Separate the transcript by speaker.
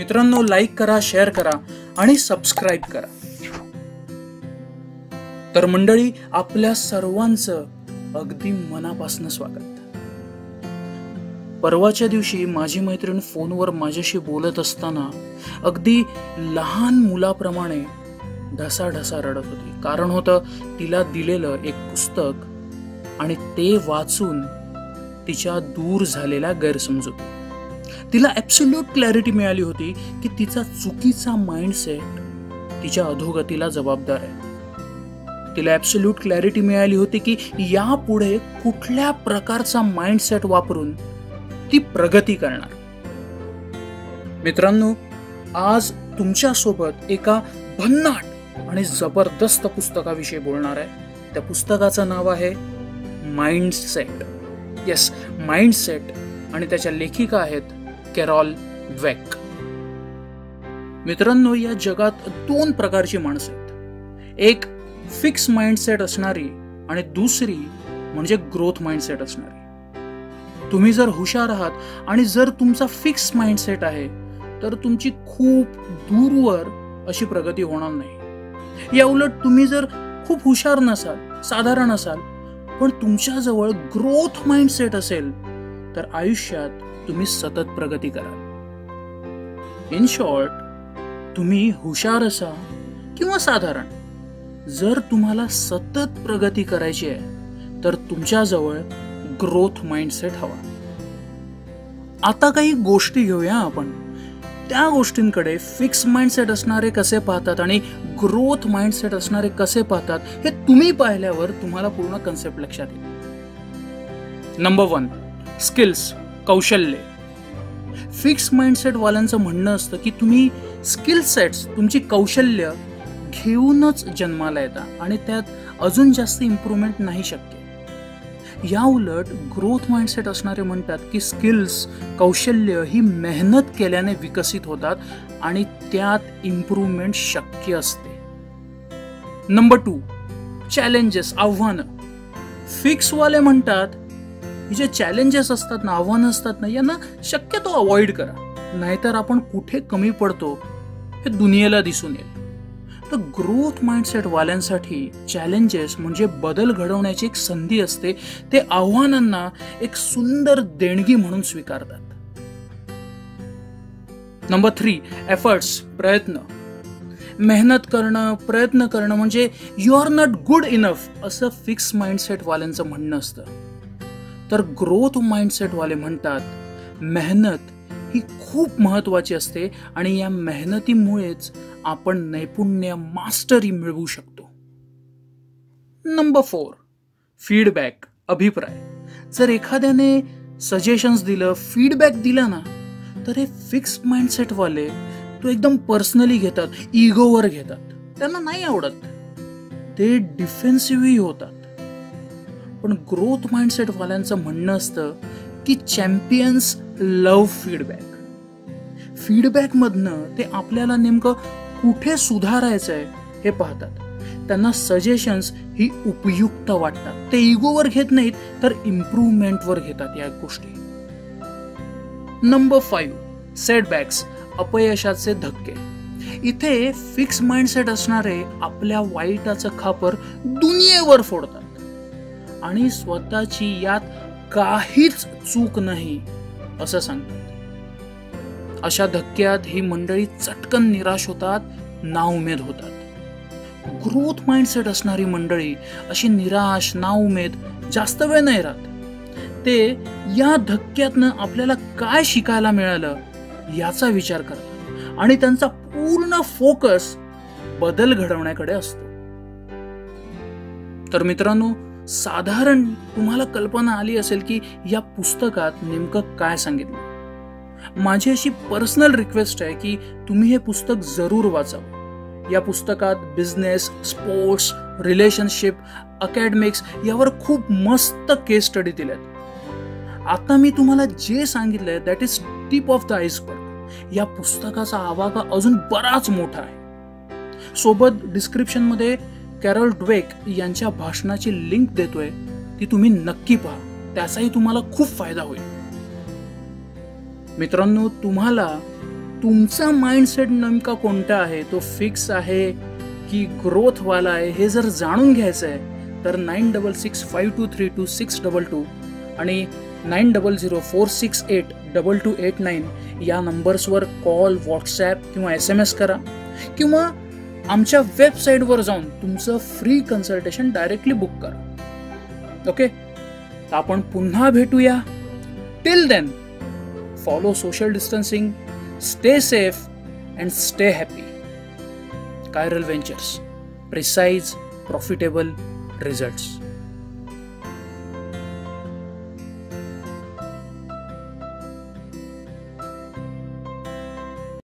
Speaker 1: मित्रांनो, लाईक करा, शेअर करा आणि सबस्क्राईब करा. तर मंडळी, आपल्या सर्वांचं अगदी मनापासून स्वागत. परवाच्या दिवशी माझी मैत्रीण फोनवर माझ्याशी बोलत असताना अगदी लहान मुलाप्रमाणे ढसाढसा रडत होती. कारण होतं तिला दिलेलं एक पुस्तक आणि ते वाचून तिच्या दूर झालेल्या गैरसमजुती. तिला ॲब्सोल्यूट क्लॅरिटी मिळाली होती की तिचा चुकीचा माइंडसेट तिच्या अधोगतीला जबाबदार आहे. तिला ॲब्सोल्यूट क्लॅरिटी मिळाली होती की यापुढे कुठल्या प्रकारचा माइंडसेट वापरून ती प्रगती करणार. मित्रांनो, आज तुमच्यासोबत एका भन्नाट आणि जबरदस्त पुस्तकाविषयी बोलणार आहे. त्या पुस्तकाचं नाव आहे माइंडसेट. Yes, mindset. आणि त्याच्या लेखिका आहेत कॅरॉल ड्वेक. मित्रांनो, या जगात दोन प्रकारची माणसं आहेत. एक फिक्स माइंडसेट असणारी आणि दुसरी म्हणजे ग्रोथ माइंडसेट असणारी. तुम्ही जर हुशार आहात आणि जर तुमचा फिक्स माइंडसेट आहे तर तुमची खूप दूरवर अशी प्रगती होणार नाही. या उलट तुम्ही जर खूप हुशार नसाल, साधारण असाल, पण तुमच्याजवळ ग्रोथ माइंडसेट असेल तर आयुष्यात तुम्ही सतत प्रगती कराल. इन शॉर्ट, तुम्ही हुशार असा किंवा साधारण, जर तुम्हाला सतत प्रगती करायची आहे तर तुमच्याजवळ ग्रोथ माइंडसेट हवा. आता काही गोष्टी घेऊया आपण. त्या गोष्टींकडे फिक्स माइंडसेट असणारे कसे पाहतात आणि ग्रोथ माइंडसेट असणारे कसे पाहतात हे तुम्ही पाहिल्यावर तुम्हाला पूर्ण कन्सेप्ट लक्षात येईल. नंबर 1, स्किल्स, कौशल्य. फिक्स माइंडसेट वाल्यांचं म्हणणं असतं की तुम्ही स्किल सेट्स, तुमची कौशल्य घेऊनच जन्माला येता आणि त्यात अजून जास्त इम्प्रूव्हमेंट नाही शक्य. या उलट ग्रोथ माइंडसेट असणारे म्हणतात की स्किल्स, कौशल्य ही मेहनत केल्याने विकसित होतात आणि त्यात इम्प्रूव्हमेंट शक्य असते. नंबर 2, चॅलेंजेस, आव्हानं. फिक्सवाले म्हणतात जे चॅलेंजेस असतात ना, आव्हानं असतात ना, यांना शक्यतो अवॉइड करा, नाहीतर आपण कुठे कमी पडतो हे दुनियेला दिसून येईल. तर ग्रोथ माइंडसेट वाल्यांसाठी चॅलेंजेस म्हणजे बदल घडवण्याची एक संधी असते. ते आव्हानांना एक सुंदर देणगी म्हणून स्वीकारतात. नंबर 3, एफर्ट्स, प्रयत्न. मेहनत करणं, प्रयत्न करणं म्हणजे you are not good enough असं फिक्स माइंडसेट वाल्यांचं म्हणणं असतं. तर ग्रोथ माइंडसेट वाले म्हणतात मेहनत ही खूप महत्वाची असते आणि या मेहनतीमुळेच आपण नैपुण्य, मास्टरी मिळवू शकतो. नंबर 4, फीडबॅक, अभिप्राय. जर एखाद्याने सजेशन्स दिलं, फीडबॅक दिला ना, तर हे फिक्स माइंडसेट वाले तो एकदम पर्सनली घेतात, इगोवर घेतात. त्यांना नाही आवडत, ते डिफेन्सिव्हही होतात. पण ग्रोथ माइंडसेट वाल्यांचं म्हणणं असतं की चॅम्पियन्स लव्ह फीडबॅक. फीडबॅक मधनं ते आपल्याला नेमकं कुठे सुधारायचंय हे पाहतात. त्यांना सजेशन्स ही उपयुक्त वाटतात. ते इगोवर घेत नाहीत तर इम्प्रूव्हमेंटवर घेतात या गोष्टी. नंबर 5, सेटबॅक्स, अपयशाचे धक्के. इथे फिक्स माइंडसेट असणारे आपल्या वाईटाचं खापर दुनियेवर फोडतात आणि स्वतःची यात काहीच चूक नाही असं सांगतात. अशा धक्क्यात ही मंडळी चटकन निराश होतात, नाउमेद होतात. ग्रोथ माइंडसेट असणारी मंडळी अशी निराश, नाउमेद जास्त वेळ नाही राहत. ते या धक्क्यातनं आपल्याला काय शिकायला मिळालं याचा विचार करतात आणि त्यांचा पूर्ण फोकस बदल घडवण्याकडे असतो. तर मित्रांनो, साधारण तुम्हाला कल्पना आली असेल की या पुस्तकात नेमकं काय सांगितलं. माझी अशी पर्सनल रिक्वेस्ट आहे की तुम्ही हे पुस्तक जरूर वाचावं. या पुस्तकात बिझनेस, स्पोर्ट्स, रिलेशनशिप, अकॅडमिक्स यावर खूप मस्त केस स्टडी दिल्यात. आता मी तुम्हाला जे सांगितलंय that is tip of the iceberg. या पुस्तकाचा आवाका अजून बराच मोठा आहे. सोबत डिस्क्रिप्शन मध्ये कॅरॉल ड्वेक यांच्या भाषणाची लिंक देतोय, ती तुम्ही नक्की पहा. त्याचाही तुम्हाला खूप फायदा होईल. मित्रांनो, तुम्हाला तुमचा माइंडसेट नेमका कोणता आहे, तो फिक्स आहे की ग्रोथ वाला आहे, हे जर जाणून घ्यायचं आहे तर 9665232622 आणि 9004682289 या नंबर्सवर कॉल, व्हॉट्सॲप किंवा SMS करा किंवा आमच्या वेबसाईटवर जाऊन तुमचं फ्री कन्सल्टेशन डायरेक्टली बुक करा. ओके, तर आपण पुन्हा भेटूया. Till then, follow social distancing, stay safe and stay happy. कायरल व्हेंचर्स, प्रिसाइज, प्रॉफिटेबल रिझल्ट्स.